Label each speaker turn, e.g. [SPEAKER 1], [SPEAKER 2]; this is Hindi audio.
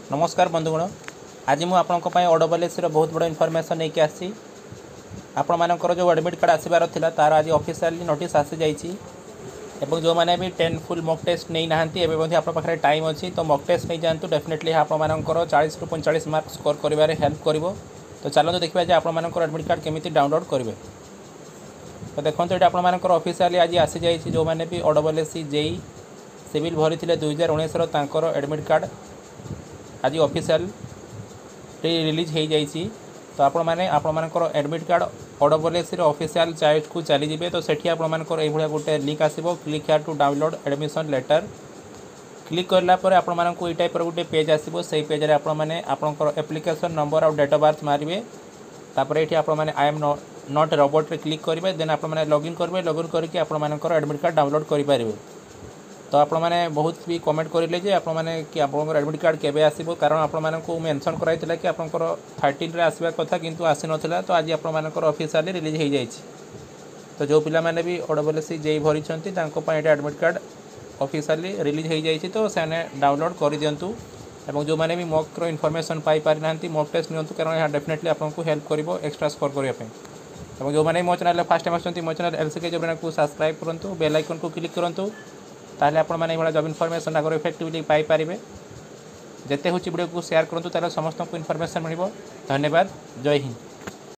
[SPEAKER 1] नमस्कार बंधुगण, आज मुझे OSSC बहुत बड़ा इनफॉरमेशन नहीं आसी आपर जो एडमिट कार्ड आसबार था तार आज ऑफिशियली नोटिस आसी जाइए एवं जो मैंने भी 10 फुल मॉक टेस्ट नहीं नहांती एवं आप पाखे टाइम अच्छी तो मॉक टेस्ट नहीं जातु डेफिनेटली आपर 40 ରୁ 45 मार्क स्कोर कर हेल्प कर। तो चलते देखा जे आपर एडमिट कार्ड केमी डाउनलोड करेंगे। तो देखो ये आपर ऑफिशियली आज आसी जाइए जो मैंने भी OSSC जेई सिविल भरी 2019 एडमिट कार्ड आज ऑफिशियल रिलीज हो जाइए। तो आपर admit card OSSC official site को चली जाए तो सेठी आपर ये गोटे लिंक आसो click here to download admission letter click करापर आपको ये टाइप गोटे पेज आसो से पेज आपंकर एप्लिकेशन नंबर और डेट ऑफ बर्थ मारे तापर ये आपने आई एम नॉट रोबोट रे क्लिक करेंगे देन आपने लॉगिन करेंगे लॉगिन करके आपंकर एडमिट कार्ड डाउनलोड करेंगे। तो आप मैंने बहुत भी कमेंट करें जे कि आप एडमिट कार्ड केबे आसो कारण आपको मेंशन कराइला कि आपंकर 13 रे आसवा कथा किंतु आसी नाला। तो आज आपंकर ऑफिशियली रिलीज हो जाए। तो जो पिला माने भी OSSC J E admit card officially release हो जाए तो से डाउनलोड कर दिंतु एवं जो मैंने भी मॉक इनफॉरमेशन पाई पारि ना मॉक टेस्ट नियंतु कारण यहाँ डेफिनेटली आपको हेल्प कर एक्स्ट्रा स्कोर करने। और जो मैंने मो चैनल फर्स्ट टाइम आसती मो चैनल LCKS JOB ARENA को सब्सक्राइब करूँ बेल आइकन को क्लिक करूँ ताले आपण माने जॉब इनफॉरमेशन आगर इफेक्टिवली पाई पारिबे। जेते होची वीडियो को शेयर करंतु ताले समस्त को इनफॉरमेशन मिलिबो। धन्यवाद। जय हिंद।